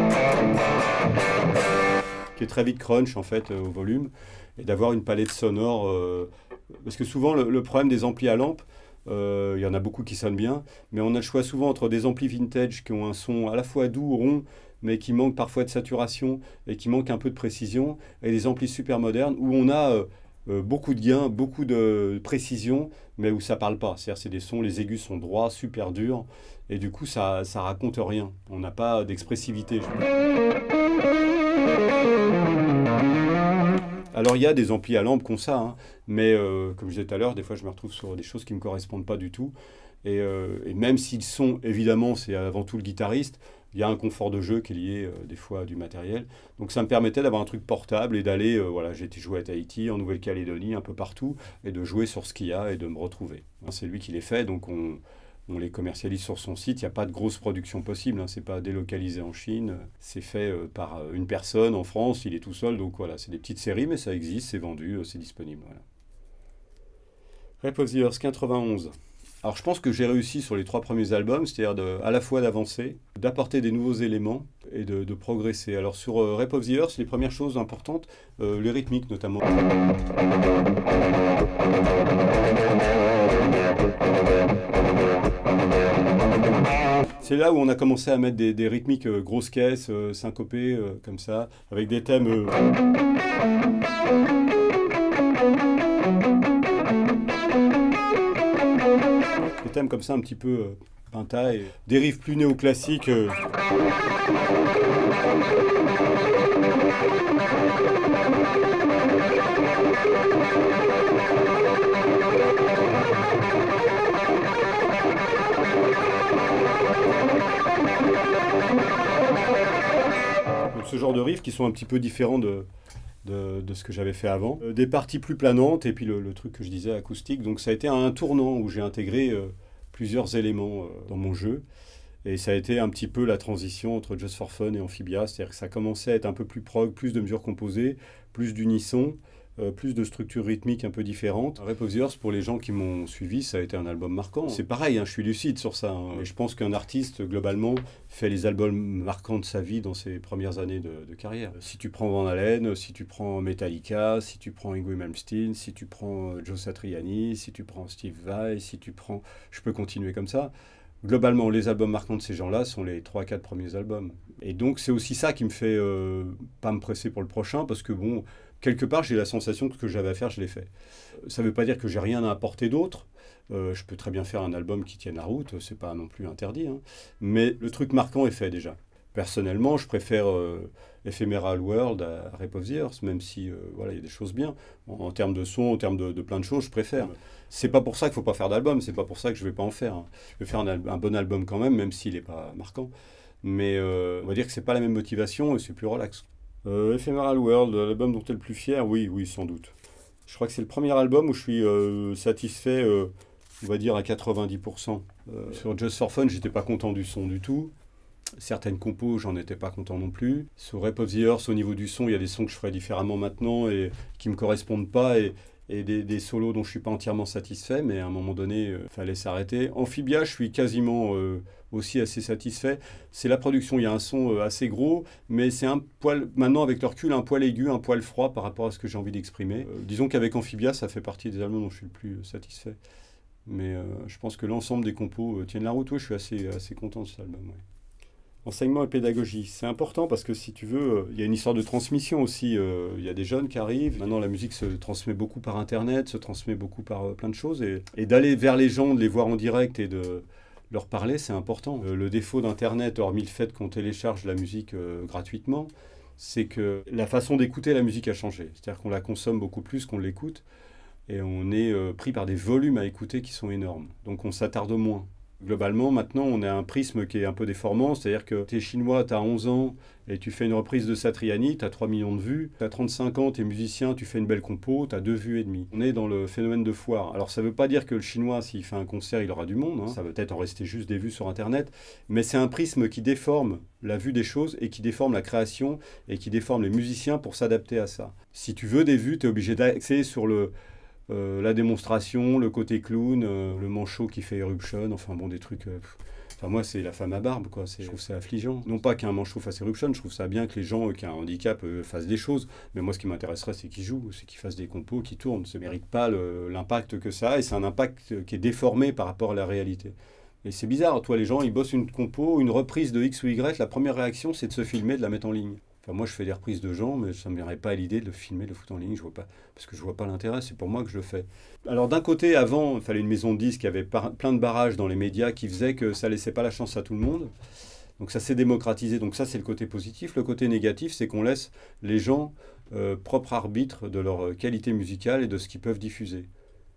qui est très vite crunch en fait euh, au volume, et d'avoir une palette sonore euh, parce que souvent le, le problème des amplis à lampe, euh, il y en a beaucoup qui sonnent bien, mais on a le choix souvent entre des amplis vintage qui ont un son à la fois doux, rond, mais qui manquent parfois de saturation et qui manquent un peu de précision, et des amplis super modernes où on a euh, Euh, beaucoup de gains, beaucoup de précision, mais où ça parle pas. C'est-à-dire c'est des sons, les aigus sont droits, super durs, et du coup ça, ça raconte rien. On n'a pas d'expressivité. Alors il y a des amplis à lampe comme ça, hein, mais euh, comme je disais tout à l'heure, des fois je me retrouve sur des choses qui ne me correspondent pas du tout. Et, euh, et même s'ils sont, évidemment, c'est avant tout le guitariste, il y a un confort de jeu qui est lié euh, des fois à du matériel. Donc ça me permettait d'avoir un truc portable et d'aller, euh, voilà, j'ai été jouer à Tahiti, en Nouvelle-Calédonie, un peu partout, et de jouer sur ce qu'il y a et de me retrouver. Hein, c'est lui qui les fait, donc on, on les commercialise sur son site. Il n'y a pas de grosse production possible, hein, c'est pas délocalisé en Chine, c'est fait euh, par une personne en France, il est tout seul, donc voilà, c'est des petites séries, mais ça existe, c'est vendu, euh, c'est disponible. Voilà. Rape of the Earth quatre-vingt-onze. Alors je pense que j'ai réussi sur les trois premiers albums, c'est-à-dire de, à la fois d'avancer, d'apporter des nouveaux éléments et de, de progresser. Alors sur euh, Rape of the Earth, les premières choses importantes, euh, les rythmiques notamment. C'est là où on a commencé à mettre des, des rythmiques euh, grosses caisses, euh, syncopées, euh, comme ça, avec des thèmes... Euh... Des thèmes comme ça un petit peu euh, pinta, et des riffs plus néoclassiques. Euh... Donc, ce genre de riffs qui sont un petit peu différents de... De, de ce que j'avais fait avant. Euh, des parties plus planantes, et puis le, le truc que je disais, acoustique. Donc ça a été un tournant où j'ai intégré euh, plusieurs éléments euh, dans mon jeu. Et ça a été un petit peu la transition entre Just for Fun et Amphibia, c'est-à-dire que ça commençait à être un peu plus prog, plus de mesures composées, plus d'unisson, euh, plus de structures rythmiques un peu différentes. Rape of the Earth, pour les gens qui m'ont suivi, ça a été un album marquant. C'est pareil, hein, je suis lucide sur ça. Hein. Et je pense qu'un artiste, globalement, fait les albums marquants de sa vie dans ses premières années de, de carrière. Si tu prends Van Halen, si tu prends Metallica, si tu prends Yngwie Malmsteen, si tu prends Joe Satriani, si tu prends Steve Vai, si tu prends... Je peux continuer comme ça. Globalement, les albums marquants de ces gens-là sont les trois quatre premiers albums. Et donc, c'est aussi ça qui me fait euh, pas me presser pour le prochain, parce que bon, quelque part, j'ai la sensation que ce que j'avais à faire, je l'ai fait. Ça ne veut pas dire que j'ai rien à apporter d'autre. Euh, je peux très bien faire un album qui tienne la route, c'est pas non plus interdit. Hein. Mais le truc marquant est fait déjà. Personnellement, je préfère euh, Ephemeral World à Rape of the Earth, même si euh, voilà, il y a des choses bien. En, en termes de son, en termes de, de plein de choses, je préfère. C'est pas pour ça qu'il ne faut pas faire d'album, c'est pas pour ça que je vais pas en faire. Hein. Je vais faire un, un bon album quand même, même s'il n'est pas marquant. Mais euh, on va dire que c'est pas la même motivation et c'est plus relax. Euh, Ephemeral World, l'album dont tu es le plus fier, oui, oui, sans doute. Je crois que c'est le premier album où je suis euh, satisfait, euh, on va dire à quatre-vingt-dix pour cent. Euh, sur Just for Fun, j'étais pas content du son du tout. Certaines compos, j'en étais pas content non plus. Sur Rape of the Earth, au niveau du son, il y a des sons que je ferais différemment maintenant et qui me correspondent pas et, et des, des solos dont je suis pas entièrement satisfait, mais à un moment donné, il euh, fallait s'arrêter. Amphibia, je suis quasiment euh, aussi assez satisfait. C'est la production, il y a un son euh, assez gros, mais c'est un poil, maintenant avec le recul, un poil aigu, un poil froid par rapport à ce que j'ai envie d'exprimer. Euh, disons qu'avec Amphibia, ça fait partie des albums dont je suis le plus satisfait. Mais euh, je pense que l'ensemble des compos euh, tiennent la route. Oui, je suis assez, assez content de cet album. Ouais. Enseignement et pédagogie, c'est important parce que si tu veux, il y a une histoire de transmission aussi. Euh, il y a des jeunes qui arrivent. Maintenant, la musique se transmet beaucoup par Internet, se transmet beaucoup par euh, plein de choses. Et, et d'aller vers les gens, de les voir en direct et de leur parler, c'est important. Euh, le défaut d'Internet, hormis le fait qu'on télécharge la musique euh, gratuitement, c'est que la façon d'écouter la musique a changé. C'est-à-dire qu'on la consomme beaucoup plus qu'on l'écoute. Et on est euh, pris par des volumes à écouter qui sont énormes. Donc on s'attarde moins. Globalement, maintenant, on a un prisme qui est un peu déformant, c'est-à-dire que tu es chinois, tu as onze ans, et tu fais une reprise de Satriani, tu as trois millions de vues. Tu as trente-cinq ans, tu es musicien, tu fais une belle compo, tu as deux vues et demie. On est dans le phénomène de foire. Alors, ça ne veut pas dire que le chinois, s'il fait un concert, il aura du monde. Hein. Ça va peut-être en rester juste des vues sur Internet. Mais c'est un prisme qui déforme la vue des choses et qui déforme la création et qui déforme les musiciens pour s'adapter à ça. Si tu veux des vues, tu es obligé d'axer sur le... Euh, la démonstration, le côté clown, euh, le manchot qui fait éruption, enfin bon, des trucs... Euh, enfin moi, c'est la femme à barbe, quoi. Je trouve ça affligeant. Non pas qu'un manchot fasse éruption, je trouve ça bien que les gens euh, qui ont un handicap euh, fassent des choses, mais moi, ce qui m'intéresserait, c'est qu'ils jouent, c'est qu'ils fassent des compos, qu'ils tournent. Ça ne mérite pas l'impact que ça a, et c'est un impact qui est déformé par rapport à la réalité. Et c'est bizarre, toi, les gens, ils bossent une compo, une reprise de X ou Y, la première réaction, c'est de se filmer, de la mettre en ligne. Enfin, moi, je fais des reprises de gens, mais ça ne me viendrait pas à l'idée de le filmer, de le foutre en ligne, je vois pas, parce que je ne vois pas l'intérêt, c'est pour moi que je le fais. Alors d'un côté, avant, il fallait une maison de disques qui avait plein de barrages dans les médias qui faisaient que ça ne laissait pas la chance à tout le monde. Donc ça s'est démocratisé, donc ça c'est le côté positif. Le côté négatif, c'est qu'on laisse les gens euh, propres arbitres de leur qualité musicale et de ce qu'ils peuvent diffuser.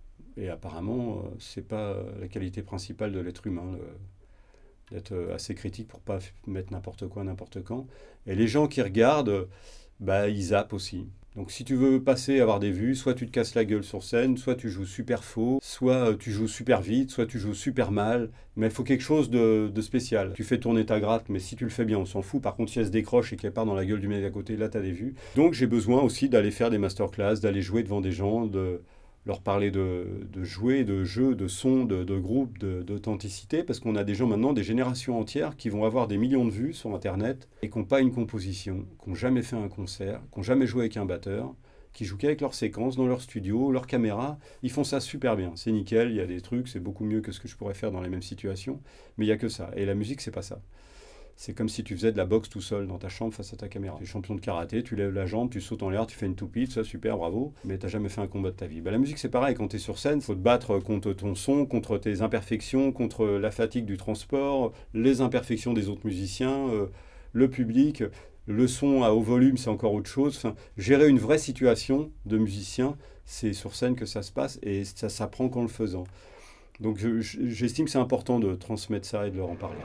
Et apparemment, euh, ce n'est pas la qualité principale de l'être humain, le, d'être assez critique pour ne pas mettre n'importe quoi, n'importe quand. Et les gens qui regardent, bah, ils zappent aussi. Donc si tu veux passer, avoir des vues, soit tu te casses la gueule sur scène, soit tu joues super faux, soit tu joues super vite, soit tu joues super mal, mais il faut quelque chose de, de spécial. Tu fais tourner ta gratte, mais si tu le fais bien, on s'en fout. Par contre, si elle se décroche et qu'elle part dans la gueule du mec à côté, là, tu as des vues. Donc j'ai besoin aussi d'aller faire des masterclass, d'aller jouer devant des gens, de leur parler de, de jouer, de jeux, de sons, de, de groupes, d'authenticité, parce qu'on a des gens maintenant, des générations entières, qui vont avoir des millions de vues sur Internet et qui n'ont pas une composition, qui n'ont jamais fait un concert, qui n'ont jamais joué avec un batteur, qui jouent qu'avec leurs séquences, dans leur studio, leur caméra. Ils font ça super bien, c'est nickel, il y a des trucs, c'est beaucoup mieux que ce que je pourrais faire dans les mêmes situations, mais il n'y a que ça. Et la musique, c'est pas ça. C'est comme si tu faisais de la boxe tout seul dans ta chambre face à ta caméra. Tu es champion de karaté, tu lèves la jambe, tu sautes en l'air, tu fais une toupie, ça super, bravo, mais tu n'as jamais fait un combat de ta vie. Bah, la musique c'est pareil, quand tu es sur scène, il faut te battre contre ton son, contre tes imperfections, contre la fatigue du transport, les imperfections des autres musiciens, euh, le public, le son à haut volume c'est encore autre chose. Enfin, gérer une vraie situation de musicien, c'est sur scène que ça se passe et ça s'apprend qu'en le faisant. Donc j'estime que c'est important de transmettre ça et de leur en parler.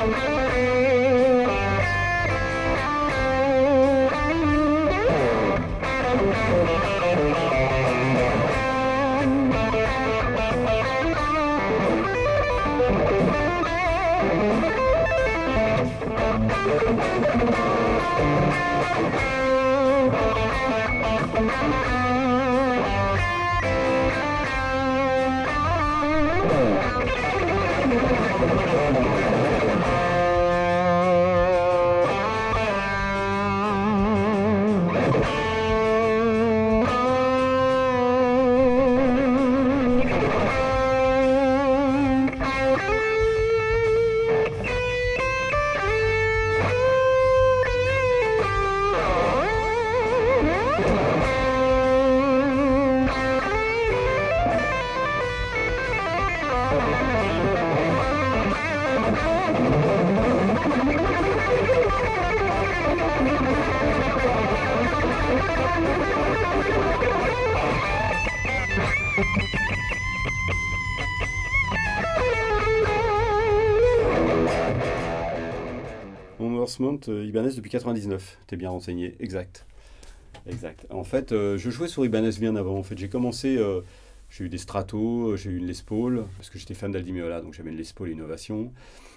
Euh, Ibanez depuis quatre-vingt-dix-neuf, t'es bien renseigné, exact. Exact. En fait, euh, je jouais sur Ibanez bien avant. En fait, j'ai commencé, euh, j'ai eu des Strato, j'ai eu une Les Paul, parce que j'étais fan d'Aldi Meola, donc j'avais une Les Paul Innovation.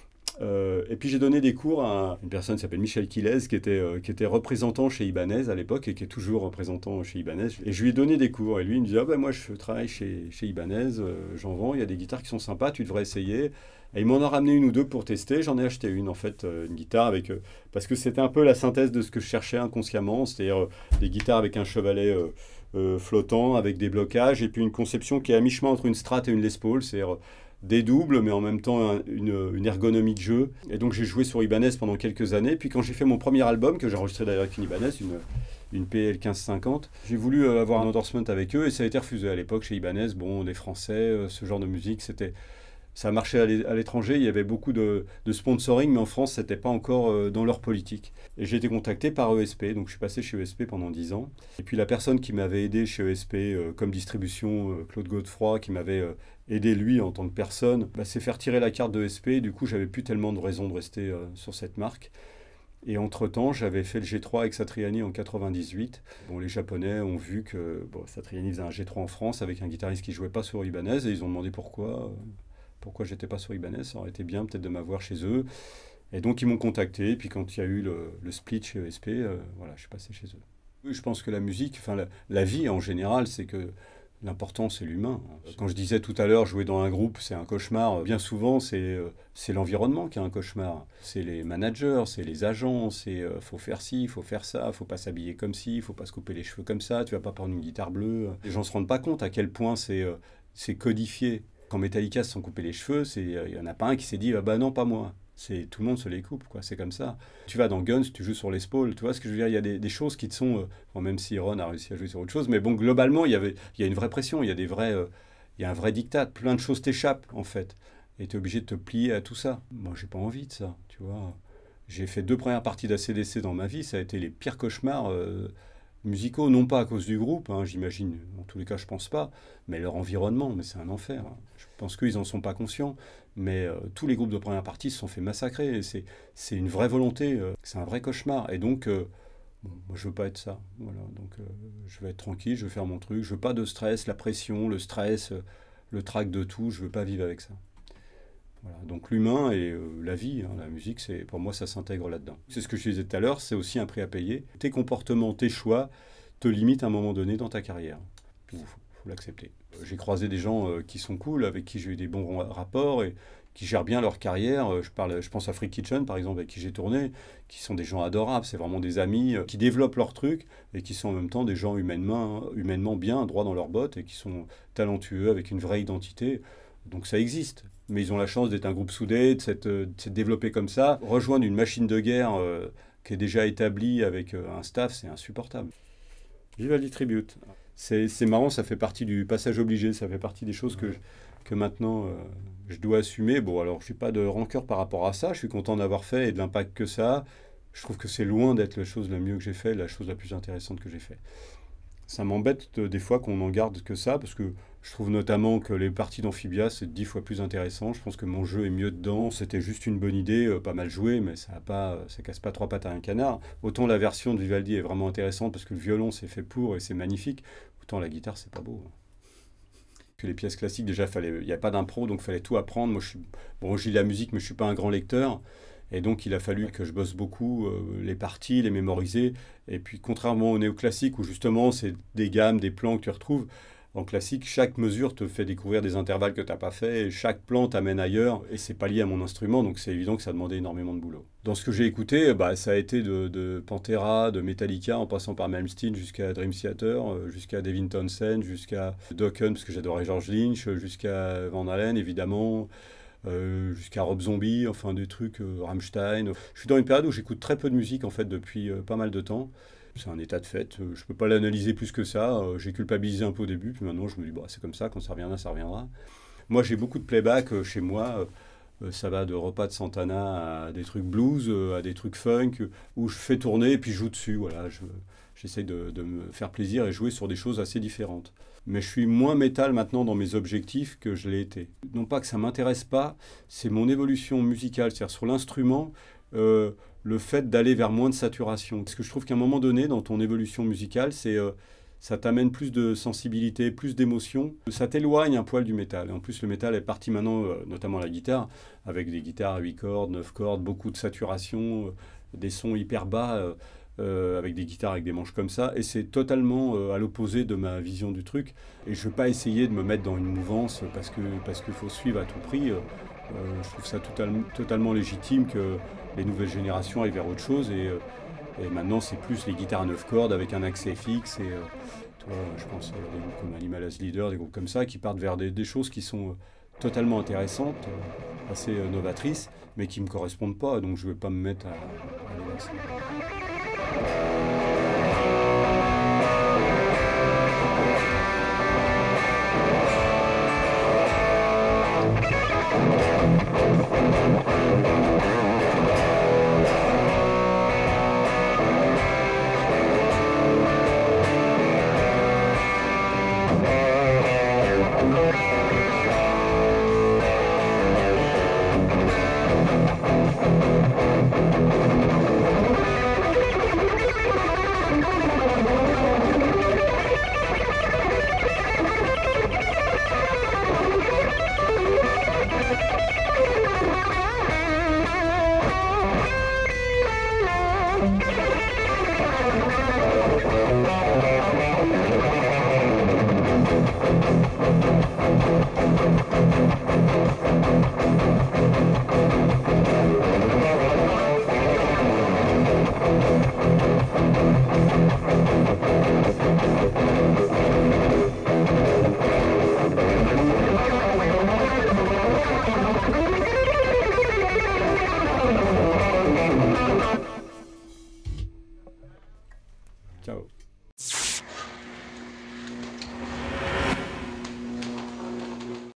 Euh, et puis j'ai donné des cours à une personne qui s'appelle Michel Quilez, qui était, euh, qui était représentant chez Ibanez à l'époque et qui est toujours représentant chez Ibanez. Et je lui ai donné des cours. Et lui, il me disait, ah ben moi je travaille chez, chez Ibanez, euh, j'en vends, il y a des guitares qui sont sympas, tu devrais essayer. Et il m'en a ramené une ou deux pour tester. J'en ai acheté une, en fait, euh, une guitare avec... Euh, parce que c'était un peu la synthèse de ce que je cherchais inconsciemment, c'est-à-dire euh, des guitares avec un chevalet euh, euh, flottant, avec des blocages, et puis une conception qui est à mi-chemin entre une Strat et une Les Paul, c'est-à-dire euh, des doubles, mais en même temps un, une, une ergonomie de jeu. Et donc j'ai joué sur Ibanez pendant quelques années. Puis quand j'ai fait mon premier album, que j'ai enregistré d'ailleurs avec une Ibanez, une, une P L quinze cinquante, j'ai voulu euh, avoir un endorsement avec eux, et ça a été refusé à l'époque chez Ibanez. Bon, des Français, euh, ce genre de musique, c'était... Ça marchait à l'étranger, il y avait beaucoup de, de sponsoring, mais en France, ce n'était pas encore euh, dans leur politique. Et j'ai été contacté par E S P, donc je suis passé chez E S P pendant dix ans. Et puis la personne qui m'avait aidé chez E S P, euh, comme distribution, euh, Claude Godefroy, qui m'avait euh, aidé lui en tant que personne, bah, s'est fait retirer la carte de E S P, du coup j'avais plus tellement de raison de rester euh, sur cette marque. Et entre-temps, j'avais fait le G trois avec Satriani en quatre-vingt-dix-huit. Bon, les Japonais ont vu que bon, Satriani faisait un G trois en France avec un guitariste qui ne jouait pas sur Ibanez, et ils ont demandé pourquoi... Euh, pourquoi j'étais pas sur Ibanez, ça aurait été bien peut-être de m'avoir chez eux. Et donc ils m'ont contacté, et puis quand il y a eu le, le split chez E S P, euh, voilà, je suis passé chez eux. Oui, je pense que la musique, enfin la, la vie en général, c'est que l'important c'est l'humain. Quand je disais tout à l'heure, jouer dans un groupe, c'est un cauchemar, bien souvent c'est euh, c'est l'environnement qui est un cauchemar. C'est les managers, c'est les agents, c'est euh, faut faire ci, faut faire ça, faut pas s'habiller comme ci, faut pas se couper les cheveux comme ça, tu vas pas prendre une guitare bleue. Les gens se rendent pas compte à quel point c'est euh, c'est codifié. Quand Metallica se sont coupés les cheveux, il n'y en a pas un qui s'est dit ah bah non, pas moi. C'est tout le monde se les coupe, quoi. C'est comme ça. Tu vas dans Guns, tu joues sur Les Paul, tu vois ce que je veux dire. Il y a des, des choses qui te sont, euh, bon, même si Ron a réussi à jouer sur autre chose, mais bon, globalement, il y avait, il y a une vraie pression, il y a des vrais, euh, il y a un vrai diktat. Plein de choses t'échappent en fait, et tu es obligé de te plier à tout ça. Moi, j'ai pas envie de ça, tu vois. J'ai fait deux premières parties d'A C D C dans ma vie, ça a été les pires cauchemars. Euh, musicaux, non pas à cause du groupe, hein, j'imagine, en tous les cas je pense pas, mais leur environnement, mais c'est un enfer. Hein. Je pense qu'ils n'en sont pas conscients, mais euh, tous les groupes de première partie se sont fait massacrer, c'est une vraie volonté, euh, c'est un vrai cauchemar, et donc euh, bon, moi je veux pas être ça, voilà. Donc euh, je vais être tranquille, je vais faire mon truc, je veux pas de stress, la pression, le stress, euh, le trac de tout, je veux pas vivre avec ça. Voilà. Donc l'humain et euh, la vie, hein, la musique, c'est pour moi ça s'intègre là-dedans. C'est ce que je disais tout à l'heure, c'est aussi un prix à payer. Tes comportements, tes choix te limitent à un moment donné dans ta carrière. Il faut, faut l'accepter. J'ai croisé des gens euh, qui sont cool, avec qui j'ai eu des bons rapports et qui gèrent bien leur carrière. Je, parle, je pense à Freak Kitchen, par exemple, avec qui j'ai tourné, qui sont des gens adorables. C'est vraiment des amis euh, qui développent leur truc et qui sont en même temps des gens humainement, humainement bien, droits dans leurs bottes et qui sont talentueux, avec une vraie identité. Donc ça existe. Mais ils ont la chance d'être un groupe soudé, de s'être développé comme ça. Rejoindre une machine de guerre euh, qui est déjà établie avec euh, un staff, c'est insupportable. Vivaldi Tribute. C'est marrant, ça fait partie du passage obligé, ça fait partie des choses que, que maintenant euh, je dois assumer. Bon, alors je n'ai pas de rancœur par rapport à ça, je suis content d'avoir fait et de l'impact que ça a. Je trouve que c'est loin d'être la chose la mieux que j'ai fait, la chose la plus intéressante que j'ai fait. Ça m'embête de- des fois qu'on n'en garde que ça, parce que je trouve notamment que les parties d'Amphibia, c'est dix fois plus intéressant. Je pense que mon jeu est mieux dedans. C'était juste une bonne idée, euh, pas mal joué, mais ça a pas, ça casse pas trois pattes à un canard. Autant la version de Vivaldi est vraiment intéressante, parce que le violon, c'est fait pour et c'est magnifique. Autant la guitare, c'est pas beau. Que les pièces classiques, déjà, fallait, il n'y a pas d'impro, donc il fallait tout apprendre. Moi, je suis, bon, je lis la musique, mais je suis pas un grand lecteur. Et donc, il a fallu que je bosse beaucoup euh, les parties, les mémoriser. Et puis, contrairement au néoclassique, où justement, c'est des gammes, des plans que tu retrouves, en classique, chaque mesure te fait découvrir des intervalles que tu n'as pas fait, et chaque plan t'amène ailleurs, et c'est pas lié à mon instrument, donc c'est évident que ça demandait énormément de boulot. Dans ce que j'ai écouté, bah, ça a été de, de Pantera, de Metallica, en passant par Malmsteen jusqu'à Dream Theater, euh, jusqu'à Devin Townsend, jusqu'à Dokken, parce que j'adorais George Lynch, jusqu'à Van Halen, évidemment, euh, jusqu'à Rob Zombie, enfin des trucs, euh, Rammstein. Je suis dans une période où j'écoute très peu de musique, en fait, depuis euh, pas mal de temps. C'est un état de fait, euh, je ne peux pas l'analyser plus que ça. Euh, J'ai culpabilisé un peu au début, puis maintenant je me dis, bah, c'est comme ça, quand ça reviendra, ça reviendra. Moi j'ai beaucoup de playback euh, chez moi, euh, ça va de repas de Santana à des trucs blues, euh, à des trucs funk, euh, où je fais tourner et puis je joue dessus. Voilà, je, j'essaye de, de me faire plaisir et jouer sur des choses assez différentes. Mais je suis moins métal maintenant dans mes objectifs que je l'ai été. Non pas que ça ne m'intéresse pas, c'est mon évolution musicale, c'est-à-dire sur l'instrument. Euh, le fait d'aller vers moins de saturation. Parce que je trouve qu'à un moment donné, dans ton évolution musicale, c'est, euh, ça t'amène plus de sensibilité, plus d'émotion. Ça t'éloigne un poil du métal. Et en plus, le métal est parti maintenant, euh, notamment la guitare, avec des guitares à huit cordes, neuf cordes, beaucoup de saturation, euh, des sons hyper bas, euh, euh, avec des guitares avec des manches comme ça. Et c'est totalement euh, à l'opposé de ma vision du truc. Et je ne veux pas essayer de me mettre dans une mouvance parce que, parce qu'il faut suivre à tout prix. Euh, euh, je trouve ça total, totalement légitime que les nouvelles générations aillent vers autre chose et, euh, et maintenant c'est plus les guitares à neuf cordes avec un accès fixe et euh, toi, je pense à des groupes comme Animal as Leader, des groupes comme ça qui partent vers des, des choses qui sont euh, totalement intéressantes, euh, assez euh, novatrices, mais qui ne me correspondent pas, donc je ne vais pas me mettre à, à aller vers ça. Ciao.